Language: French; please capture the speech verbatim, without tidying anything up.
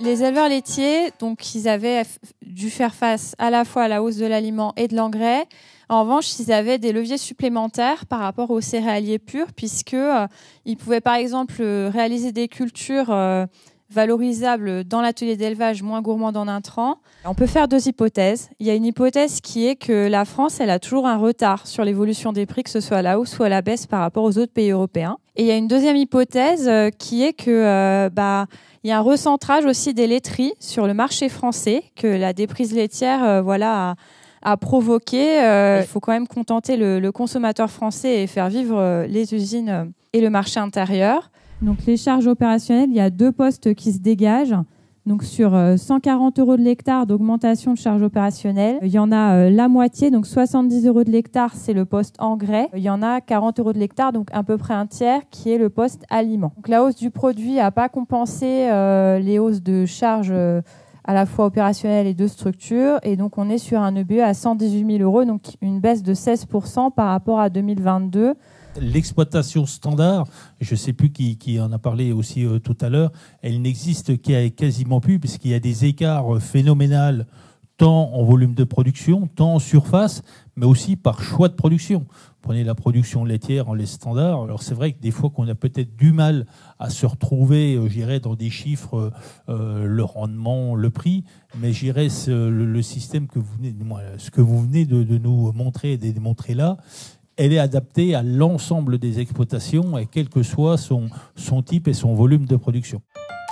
Les éleveurs laitiers, donc, ils avaient dû faire face à la fois à la hausse de l'aliment et de l'engrais. En revanche, ils avaient des leviers supplémentaires par rapport aux céréaliers purs, puisqu'ils euh, pouvaient par exemple réaliser des cultures euh, valorisables dans l'atelier d'élevage moins gourmand en intrants. On peut faire deux hypothèses. Il y a une hypothèse qui est que la France, elle a toujours un retard sur l'évolution des prix, que ce soit à la hausse ou à la baisse par rapport aux autres pays européens. Et il y a une deuxième hypothèse euh, qui est que euh, bah, il y a un recentrage aussi des laiteries sur le marché français, que la déprise laitière euh, voilà, a, a provoqué. Euh, il faut quand même contenter le, le consommateur français et faire vivre euh, les usines euh, et le marché intérieur. Donc les charges opérationnelles, il y a deux postes qui se dégagent. Donc sur cent quarante euros de l'hectare d'augmentation de charges opérationnelles, il y en a euh, la moitié, donc soixante-dix euros de l'hectare, c'est le poste engrais. Il y en a quarante euros de l'hectare, donc à peu près un tiers, qui est le poste aliment. Donc la hausse du produit n'a pas compensé euh, les hausses de charges euh, à la fois opérationnelles et de structure. Et donc on est sur un E B E à cent dix-huit mille euros, donc une baisse de seize pour cent par rapport à deux mille vingt-deux. L'exploitation standard, je ne sais plus qui, qui en a parlé aussi euh, tout à l'heure, elle n'existe quasiment plus puisqu'il y a des écarts phénoménaux tant en volume de production, tant en surface, mais aussi par choix de production. Prenez la production laitière en lait standard. Alors c'est vrai que des fois qu'on a peut-être du mal à se retrouver, euh, j'irais, dans des chiffres, euh, le rendement, le prix, mais j'irais le, le système que vous venez, ce que vous venez de, de nous montrer et de démontrer là, elle est adaptée à l'ensemble des exploitations et quel que soit son, son type et son volume de production.